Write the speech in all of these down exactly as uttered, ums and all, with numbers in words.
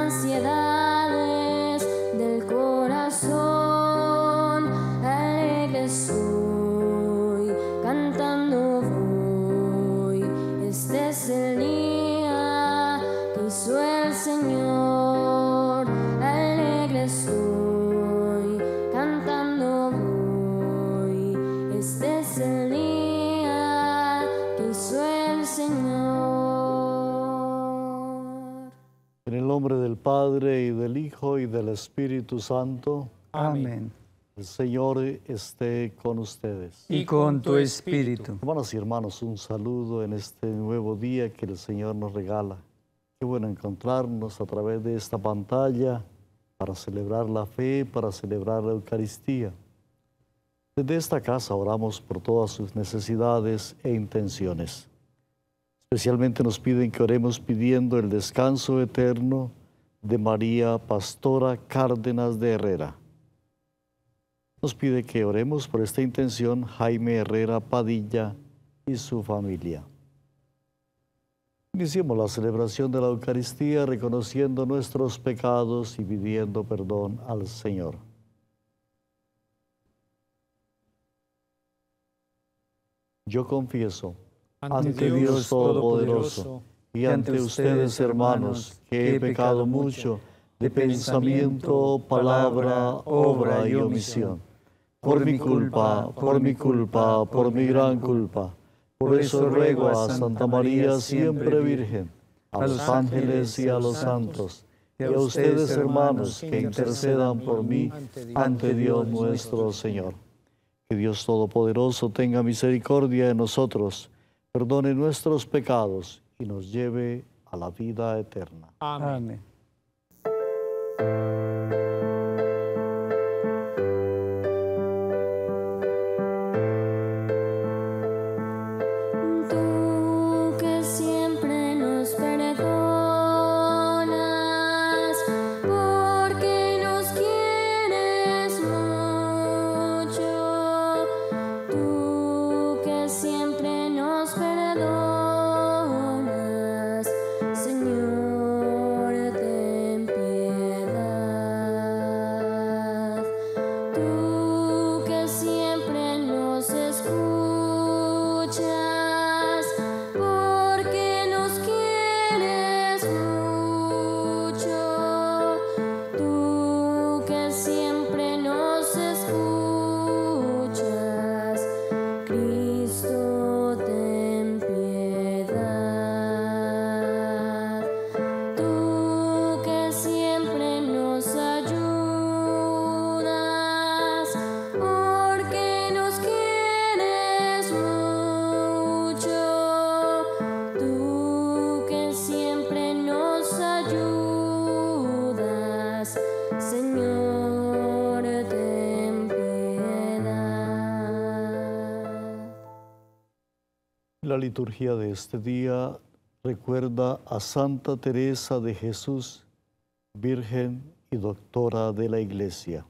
ansiedades del corazón. Alegre soy, cantando voy. Este es el día que hizo el Señor. Alegre soy, cantando voy. Este es el día que hizo el Señor. En el nombre del Padre, y del Hijo, y del Espíritu Santo. Amén. El Señor esté con ustedes. Y con tu espíritu. Hermanas y hermanos, un saludo en este nuevo día que el Señor nos regala. Qué bueno encontrarnos a través de esta pantalla para celebrar la fe, para celebrar la Eucaristía. Desde esta casa oramos por todas sus necesidades e intenciones. Especialmente nos piden que oremos pidiendo el descanso eterno de María Pastora Cárdenas de Herrera. Nos pide que oremos por esta intención Jaime Herrera Padilla y su familia. Iniciemos la celebración de la Eucaristía reconociendo nuestros pecados y pidiendo perdón al Señor. Yo confieso ante Dios Todopoderoso y ante ustedes, hermanos, que he pecado mucho de pensamiento, palabra, obra y omisión. Por mi culpa, por mi culpa, por mi gran culpa. Por eso ruego a Santa María siempre Virgen, a los ángeles y a los santos, y a ustedes, hermanos, que intercedan por mí ante Dios nuestro Señor. Que Dios Todopoderoso tenga misericordia de nosotros, perdone nuestros pecados y nos lleve a la vida eterna. Amén. Tú que siempre nos perdonas, porque nos quieres mucho. Tú que siempre nos perdonas, Señor, ten piedad. Tú que siempre nos escuchas, porque nos quieres mucho. Tú que siempre nos escuchas, Cristo, ten piedad. Tú que siempre nos ayudas, porque nos quieres mucho. Tú que siempre nos ayudas, Señor, ten piedad. La liturgia de este día recuerda a Santa Teresa de Jesús, Virgen y Doctora de la Iglesia.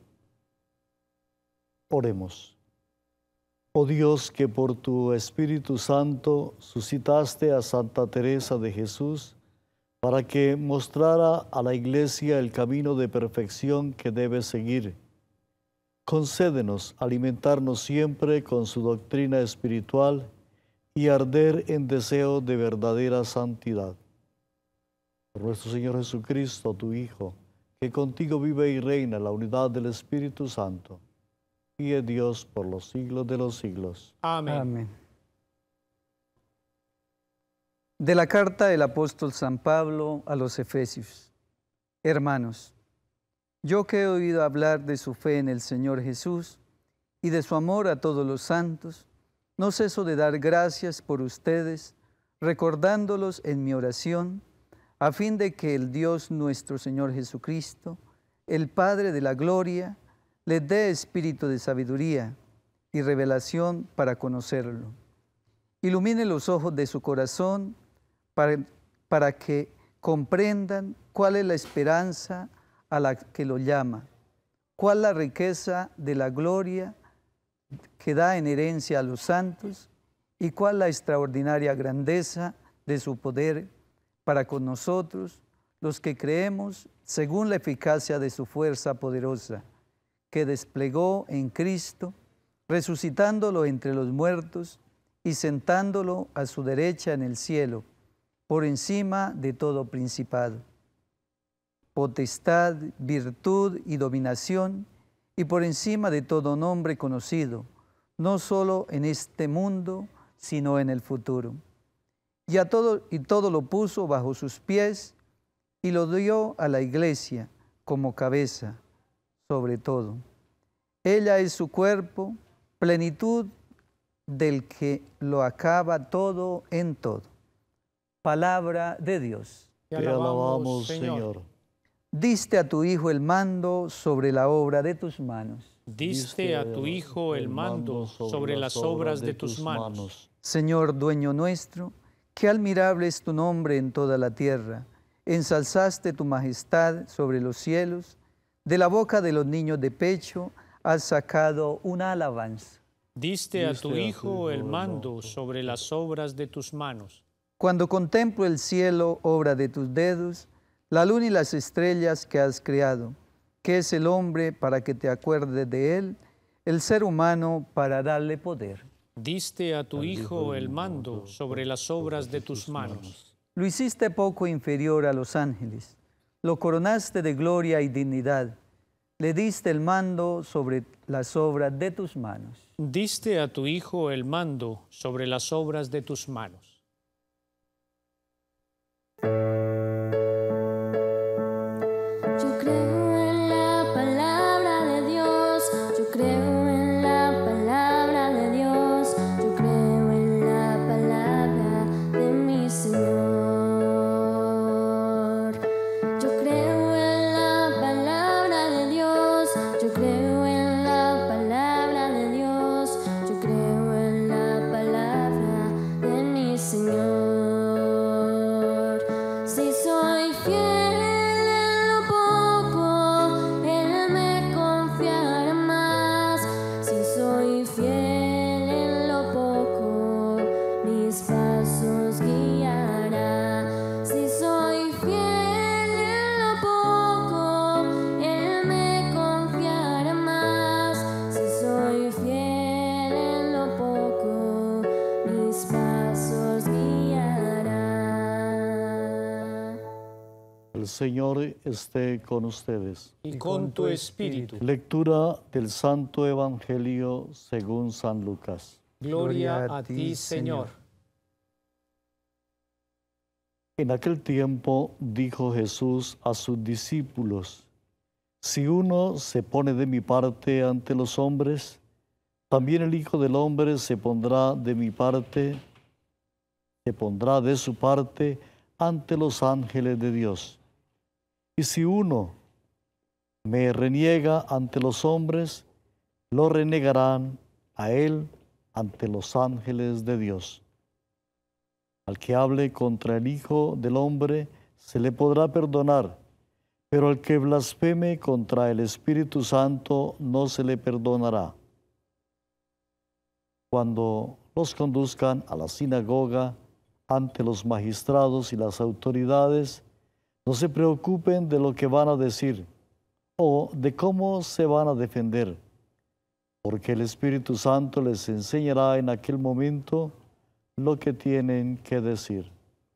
Oremos. Oh Dios, que por tu Espíritu Santo suscitaste a Santa Teresa de Jesús para que mostrara a la Iglesia el camino de perfección que debe seguir. Concédenos alimentarnos siempre con su doctrina espiritual y arder en deseo de verdadera santidad. Por nuestro Señor Jesucristo, tu Hijo, que contigo vive y reina en la unidad del Espíritu Santo, y es Dios por los siglos de los siglos. Amén. Amén. De la carta del apóstol San Pablo a los Efesios. Hermanos, yo que he oído hablar de su fe en el Señor Jesús y de su amor a todos los santos, no ceso de dar gracias por ustedes, recordándolos en mi oración, a fin de que el Dios nuestro Señor Jesucristo, el Padre de la gloria, les dé espíritu de sabiduría y revelación para conocerlo. Ilumine los ojos de su corazón para, para que comprendan cuál es la esperanza a la que lo llama, cuál la riqueza de la gloria que da en herencia a los santos y cuál la extraordinaria grandeza de su poder para con nosotros, los que creemos según la eficacia de su fuerza poderosa, que desplegó en Cristo, resucitándolo entre los muertos y sentándolo a su derecha en el cielo, por encima de todo principado, potestad, virtud y dominación, y por encima de todo nombre conocido, no solo en este mundo, sino en el futuro. Y, a todo, y todo lo puso bajo sus pies, y lo dio a la iglesia como cabeza sobre todo. Ella es su cuerpo, plenitud del que lo acaba todo en todo. Palabra de Dios. Te alabamos, Señor. Diste a tu Hijo el mando sobre la obra de tus manos. Diste a tu Hijo el mando sobre las obras de tus manos. Señor, dueño nuestro, qué admirable es tu nombre en toda la tierra. Ensalzaste tu majestad sobre los cielos. De la boca de los niños de pecho has sacado una alabanza. Diste a tu Hijo el mando sobre las obras de tus manos. Cuando contemplo el cielo, obra de tus dedos, la luna y las estrellas que has creado, ¿qué es el hombre para que te acuerdes de él? El ser humano para darle poder. Diste a tu Hijo el mando sobre las obras de tus manos. Lo hiciste poco inferior a los ángeles, lo coronaste de gloria y dignidad, le diste el mando sobre las obras de tus manos. Diste a tu Hijo el mando sobre las obras de tus manos. Yo creo en la palabra de Dios, yo creo en la palabra de Dios, yo creo en la palabra de mi Señor. Yo creo en la palabra de Dios, yo creo en la palabra de Dios, yo creo en la palabra de mi Señor. Si soy fiel El Señor esté con ustedes. Y con tu espíritu. Lectura del Santo Evangelio según San Lucas. Gloria a ti, Señor. En aquel tiempo dijo Jesús a sus discípulos: si uno se pone de mi parte ante los hombres, también el Hijo del Hombre se pondrá de mi parte, se pondrá de su parte ante los ángeles de Dios. Y si uno me reniega ante los hombres, lo renegarán a él ante los ángeles de Dios. Al que hable contra el Hijo del Hombre se le podrá perdonar, pero al que blasfeme contra el Espíritu Santo no se le perdonará. Cuando los conduzcan a la sinagoga ante los magistrados y las autoridades, no se preocupen de lo que van a decir o de cómo se van a defender, porque el Espíritu Santo les enseñará en aquel momento lo que tienen que decir.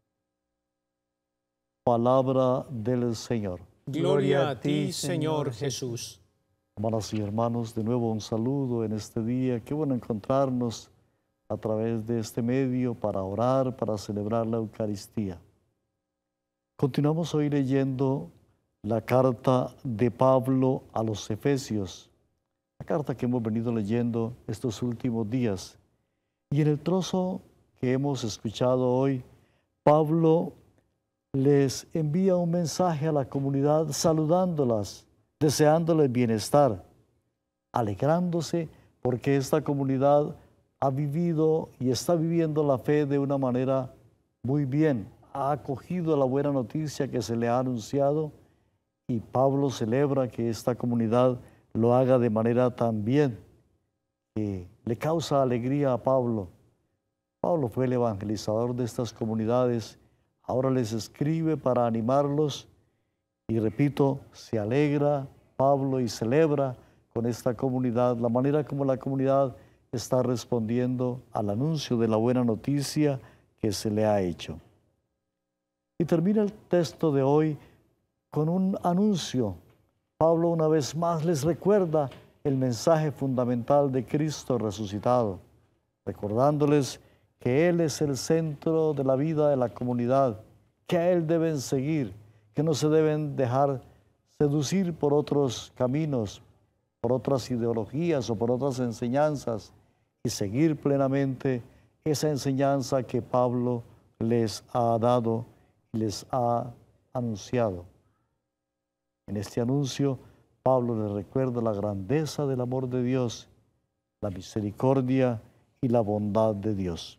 Palabra del Señor. Gloria a ti, Señor Jesús. Hermanas y hermanos, de nuevo un saludo en este día. Qué bueno encontrarnos a través de este medio para orar, para celebrar la Eucaristía. Continuamos hoy leyendo la carta de Pablo a los Efesios, la carta que hemos venido leyendo estos últimos días. Y en el trozo que hemos escuchado hoy, Pablo les envía un mensaje a la comunidad saludándolas, deseándoles bienestar, alegrándose porque esta comunidad ha vivido y está viviendo la fe de una manera muy bien. Ha acogido la buena noticia que se le ha anunciado y Pablo celebra que esta comunidad lo haga de manera tan bien que le causa alegría a Pablo. Pablo fue el evangelizador de estas comunidades, ahora les escribe para animarlos Y repito, se alegra Pablo y celebra con esta comunidad la manera como la comunidad está respondiendo al anuncio de la buena noticia que se le ha hecho. Y termina el texto de hoy con un anuncio. Pablo una vez más les recuerda el mensaje fundamental de Cristo resucitado, recordándoles que Él es el centro de la vida de la comunidad, que a Él deben seguir, que no se deben dejar seducir por otros caminos, por otras ideologías o por otras enseñanzas, y seguir plenamente esa enseñanza que Pablo les ha dado y les ha anunciado. En este anuncio, Pablo les recuerda la grandeza del amor de Dios, la misericordia y la bondad de Dios.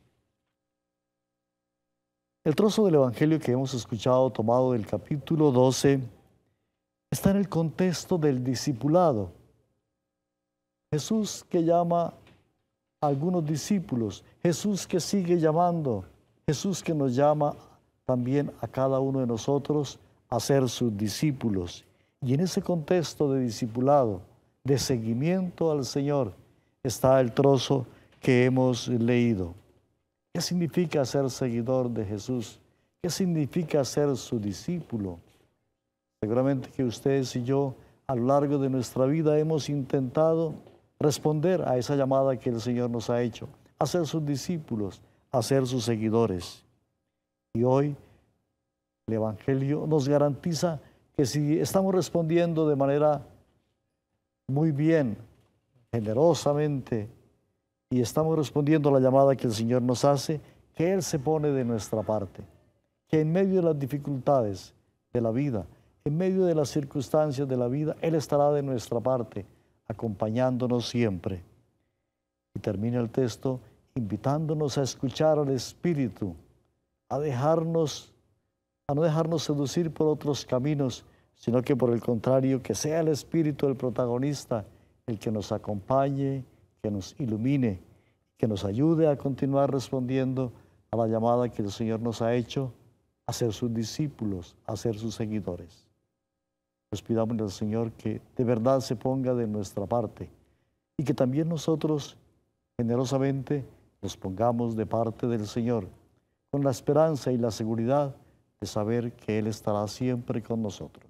El trozo del Evangelio que hemos escuchado, tomado del capítulo doce, está en el contexto del discipulado. Jesús que llama a algunos discípulos, Jesús que sigue llamando, Jesús que nos llama también a cada uno de nosotros a ser sus discípulos. Y en ese contexto de discipulado, de seguimiento al Señor, está el trozo que hemos leído. ¿Qué significa ser seguidor de Jesús? ¿Qué significa ser su discípulo? Seguramente que ustedes y yo a lo largo de nuestra vida hemos intentado responder a esa llamada que el Señor nos ha hecho, a ser sus discípulos, a ser sus seguidores. Y hoy el Evangelio nos garantiza que si estamos respondiendo de manera muy bien, generosamente, y estamos respondiendo a la llamada que el Señor nos hace, que Él se pone de nuestra parte, que en medio de las dificultades de la vida, en medio de las circunstancias de la vida, Él estará de nuestra parte, acompañándonos siempre. Y termina el texto invitándonos a escuchar al Espíritu, a dejarnos, a no dejarnos seducir por otros caminos, sino que por el contrario, que sea el Espíritu el protagonista, el que nos acompañe, que nos ilumine, que nos ayude a continuar respondiendo a la llamada que el Señor nos ha hecho, a ser sus discípulos, a ser sus seguidores. Pues pidamos al Señor que de verdad se ponga de nuestra parte y que también nosotros generosamente nos pongamos de parte del Señor, con la esperanza y la seguridad de saber que Él estará siempre con nosotros.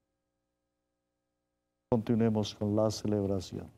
Continuemos con la celebración.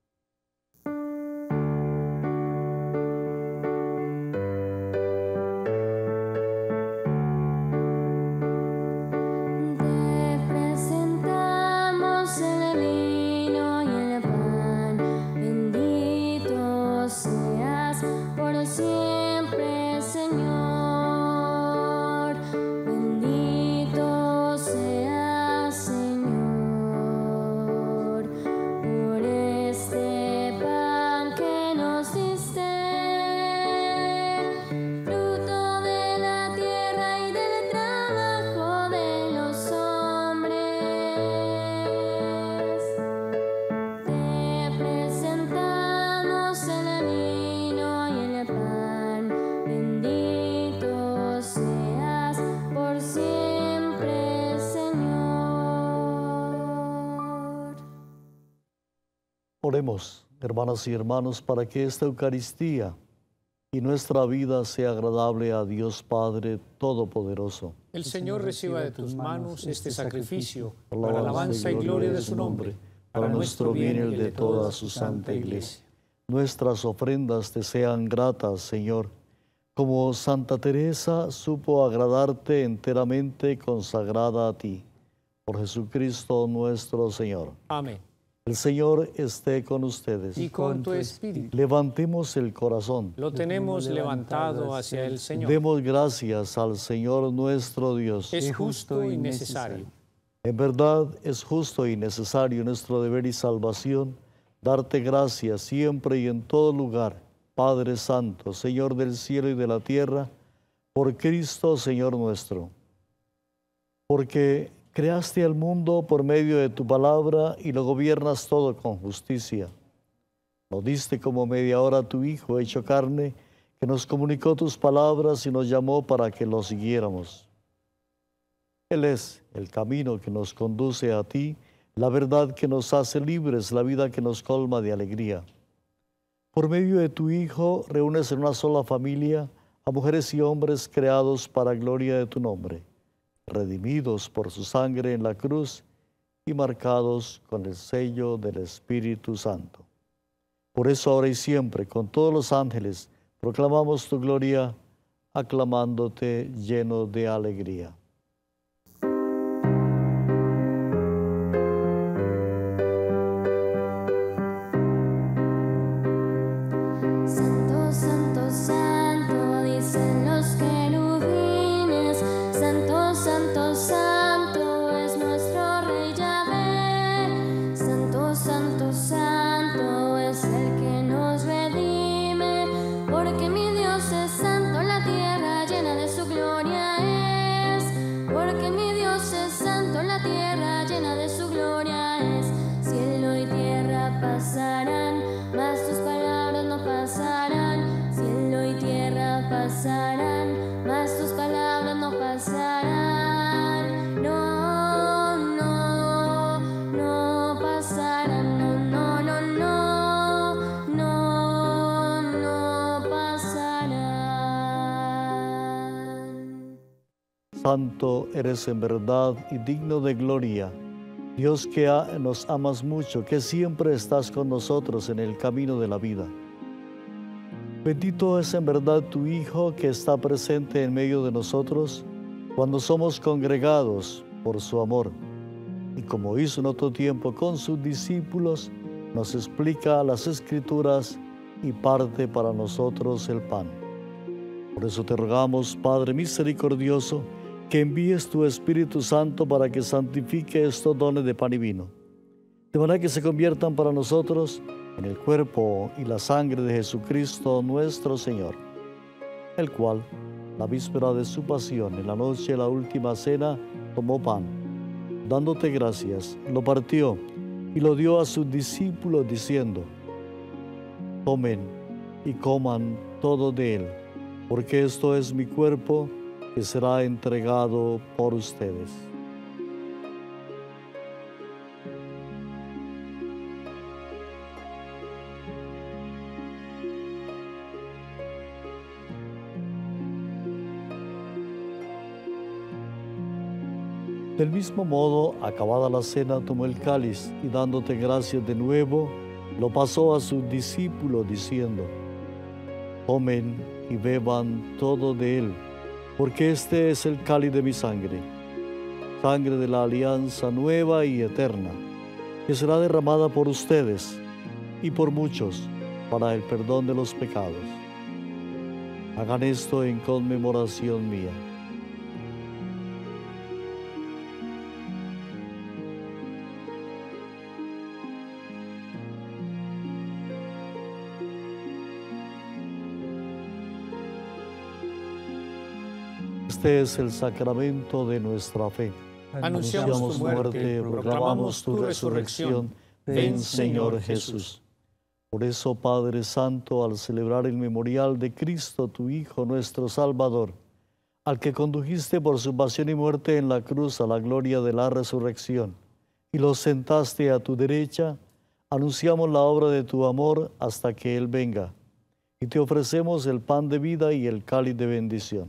Oremos, hermanas y hermanos, para que esta Eucaristía y nuestra vida sea agradable a Dios Padre Todopoderoso. El Señor reciba de tus manos este sacrificio, para alabanza y gloria de su nombre, para nuestro bien y el de toda su santa Iglesia. Nuestras ofrendas te sean gratas, Señor, como Santa Teresa supo agradarte enteramente consagrada a ti. Por Jesucristo nuestro Señor. Amén. El Señor esté con ustedes. Y con tu espíritu. Levantemos el corazón. Lo tenemos levantado hacia el Señor. Demos gracias al Señor nuestro Dios. Es justo y necesario. En verdad es justo y necesario nuestro deber y salvación darte gracias siempre y en todo lugar, Padre Santo, Señor del cielo y de la tierra, por Cristo, Señor nuestro. Porque creaste al mundo por medio de tu palabra y lo gobiernas todo con justicia. Nos diste como media hora a tu Hijo hecho carne, que nos comunicó tus palabras y nos llamó para que lo siguiéramos. Él es el camino que nos conduce a ti, la verdad que nos hace libres, la vida que nos colma de alegría. Por medio de tu Hijo, reúnes en una sola familia a mujeres y hombres creados para gloria de tu nombre, redimidos por su sangre en la cruz y marcados con el sello del Espíritu Santo. Por eso ahora y siempre, con todos los ángeles, proclamamos tu gloria, aclamándote lleno de alegría. Santo, santo, santo, dicen los querubines. Santo, santo, santo, es nuestro Rey Yahvé. Santo, santo, santo, es el que nos redime. Porque mi Dios es santo, la tierra llena de su gloria es. Porque mi Dios es santo, la tierra llena de su gloria es. Cielo y tierra pasarán, mas tus palabras no pasarán. Cielo y tierra pasarán, mas tus palabras no pasarán. No, no, no pasarán. No, no, no, no, no, no pasarán. Santo eres en verdad y digno de gloria, Dios que a- nos amas mucho, que siempre estás con nosotros en el camino de la vida. Bendito es en verdad tu Hijo que está presente en medio de nosotros cuando somos congregados por su amor. Y como hizo en otro tiempo con sus discípulos, nos explica las Escrituras y parte para nosotros el pan. Por eso te rogamos, Padre misericordioso, que envíes tu Espíritu Santo para que santifique estos dones de pan y vino, de manera que se conviertan para nosotros en el cuerpo y la sangre de Jesucristo nuestro Señor, el cual, la víspera de su pasión, en la noche de la última cena, tomó pan, dándote gracias, lo partió y lo dio a sus discípulos, diciendo: tomen y coman todo de él, porque esto es mi cuerpo que será entregado por ustedes. Del mismo modo, acabada la cena, tomó el cáliz y dándote gracias de nuevo, lo pasó a sus discípulos diciendo: tomen y beban todo de él, porque este es el cáliz de mi sangre, sangre de la alianza nueva y eterna, que será derramada por ustedes y por muchos para el perdón de los pecados. Hagan esto en conmemoración mía. Este es el sacramento de nuestra fe. Anunciamos tu muerte, proclamamos tu resurrección. Ven, Señor Jesús. Por eso, Padre Santo, al celebrar el memorial de Cristo, tu Hijo, nuestro Salvador, al que condujiste por su pasión y muerte en la cruz a la gloria de la resurrección, y lo sentaste a tu derecha, anunciamos la obra de tu amor hasta que Él venga, y te ofrecemos el pan de vida y el cáliz de bendición.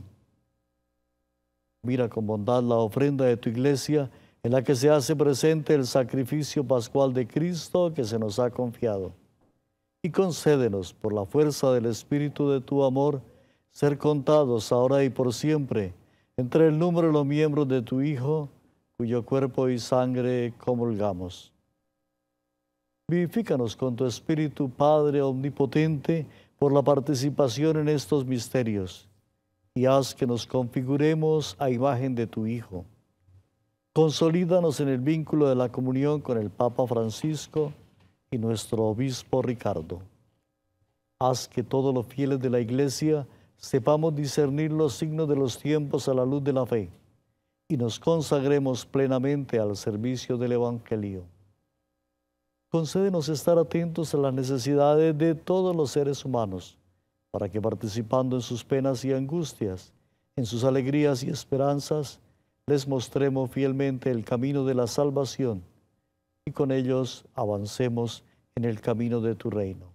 Mira con bondad la ofrenda de tu iglesia, en la que se hace presente el sacrificio pascual de Cristo que se nos ha confiado. Y concédenos, por la fuerza del Espíritu de tu amor, ser contados ahora y por siempre entre el número de los miembros de tu Hijo, cuyo cuerpo y sangre comulgamos. Vivifícanos con tu Espíritu, Padre omnipotente, por la participación en estos misterios, y haz que nos configuremos a imagen de tu Hijo. Consolídanos en el vínculo de la comunión con el Papa Francisco y nuestro obispo Ricardo. Haz que todos los fieles de la Iglesia sepamos discernir los signos de los tiempos a la luz de la fe y nos consagremos plenamente al servicio del Evangelio. Concédenos estar atentos a las necesidades de todos los seres humanos, para que participando en sus penas y angustias, en sus alegrías y esperanzas, les mostremos fielmente el camino de la salvación y con ellos avancemos en el camino de tu reino.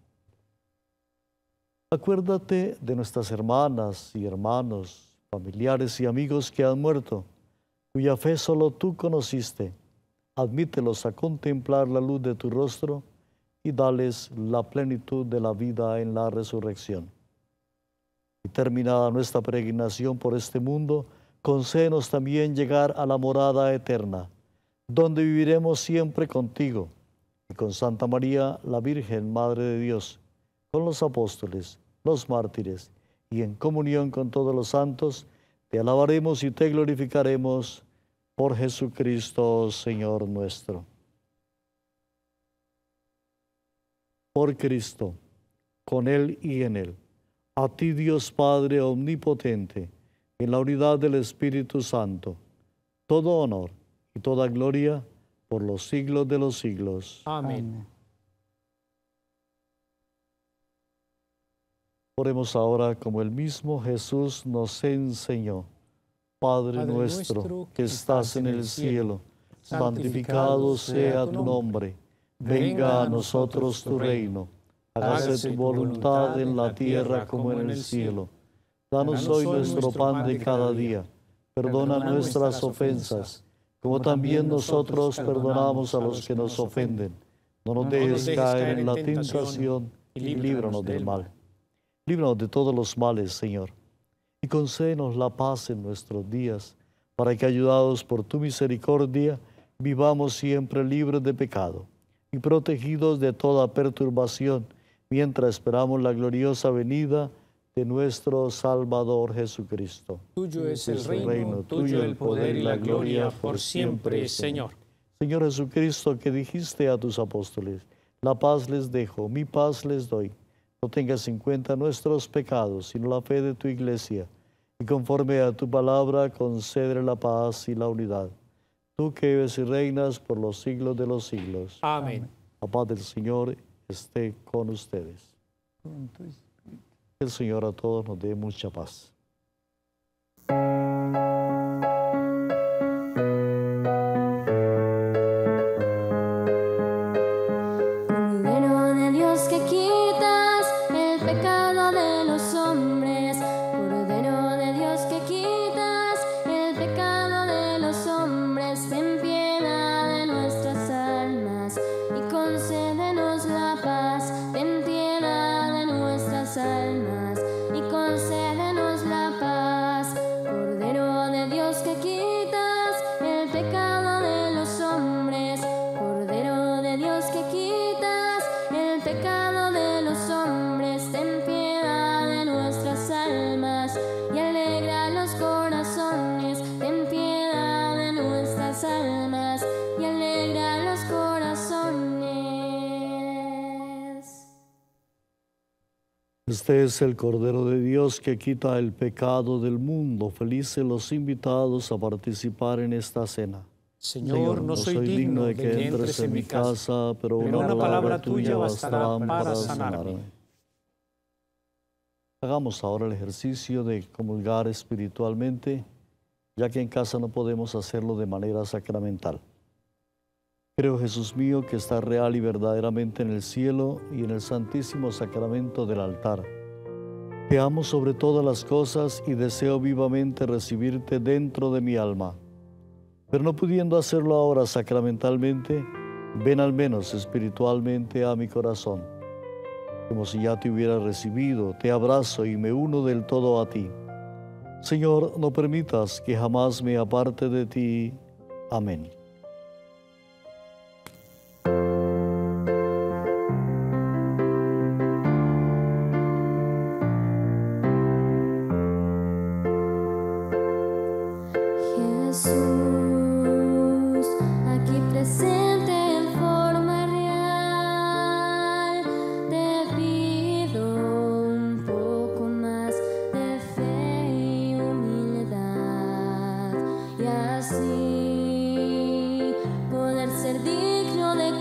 Acuérdate de nuestras hermanas y hermanos, familiares y amigos que han muerto, cuya fe solo tú conociste. Admítelos a contemplar la luz de tu rostro y dales la plenitud de la vida en la resurrección. Y terminada nuestra peregrinación por este mundo, concédenos también llegar a la morada eterna, donde viviremos siempre contigo y con Santa María, la Virgen Madre de Dios, con los apóstoles, los mártires y en comunión con todos los santos, te alabaremos y te glorificaremos por Jesucristo, Señor nuestro. Por Cristo, con Él y en Él, a ti Dios Padre omnipotente, en la unidad del Espíritu Santo, todo honor y toda gloria por los siglos de los siglos. Amén. Oremos ahora como el mismo Jesús nos enseñó. Padre, Padre nuestro, nuestro que estás en el cielo, santificado sea tu nombre. Venga a nosotros tu reino. Hágase tu voluntad en la tierra como en el cielo. Danos hoy nuestro pan de cada día. Perdona nuestras ofensas, como también nosotros perdonamos a los que nos ofenden. No nos dejes caer en la tentación y líbranos del mal. Líbranos de todos los males, Señor, y concédenos la paz en nuestros días, para que, ayudados por tu misericordia, vivamos siempre libres de pecado y protegidos de toda perturbación, mientras esperamos la gloriosa venida de nuestro Salvador Jesucristo. Tuyo es el reino, reino tuyo el poder y la gloria por siempre, Señor. Señor Jesucristo, que dijiste a tus apóstoles, la paz les dejo, mi paz les doy. No tengas en cuenta nuestros pecados, sino la fe de tu iglesia, y conforme a tu palabra, concede la paz y la unidad. Tú que vives y reinas por los siglos de los siglos. Amén. La paz del Señor esté con ustedes. Que el Señor a todos nos dé mucha paz. Cordero de Dios que quitas el pecado de los hombres, Cordero de Dios que quitas el pecado de los hombres, ten piedad de nuestras almas y concédenos la paz, ten piedad de nuestras almas y concédenos la paz. Cordero de Dios que quitas el pecado de los hombres, Cordero de Dios que quitas el pecado de los hombres, ten piedad de nuestras almas y alegra los corazones, ten piedad de nuestras almas y alegra los corazones. Este es el Cordero de Dios que quita el pecado del mundo. Felices los invitados a participar en esta cena. Señor, Señor, no soy digno de que entres en mi casa, pero pero una una palabra tuya bastará bastará para para sanarme. sanarme. Hagamos ahora el ejercicio de comulgar espiritualmente, ya que en casa no podemos hacerlo de manera sacramental. Creo, Jesús mío, que estás real y verdaderamente en el cielo y en el santísimo sacramento del altar. Te amo sobre todas las cosas y deseo vivamente recibirte dentro de mi alma. Pero no pudiendo hacerlo ahora sacramentalmente, ven al menos espiritualmente a mi corazón. Como si ya te hubiera recibido, te abrazo y me uno del todo a ti. Señor, no permitas que jamás me aparte de ti. Amén. Jesús, aquí presente en forma real, te pido un poco más de fe y humildad, y así poder ser digno de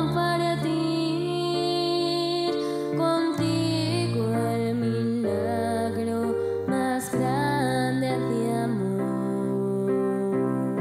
compartir contigo el milagro más grande de amor.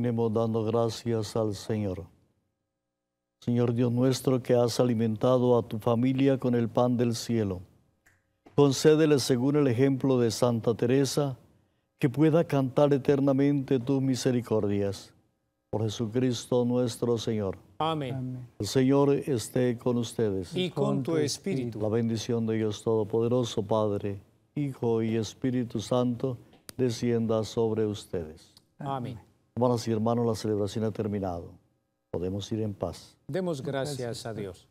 Oremos dando gracias al Señor. Señor Dios nuestro, que has alimentado a tu familia con el pan del cielo, concédele según el ejemplo de Santa Teresa, que pueda cantar eternamente tus misericordias. Por Jesucristo nuestro Señor. Amén. Amén. El Señor esté con ustedes. Y con tu espíritu. La bendición de Dios Todopoderoso, Padre, Hijo y Espíritu Santo, descienda sobre ustedes. Amén. Hermanas y hermanos, la celebración ha terminado. Podemos ir en paz. Demos gracias a Dios.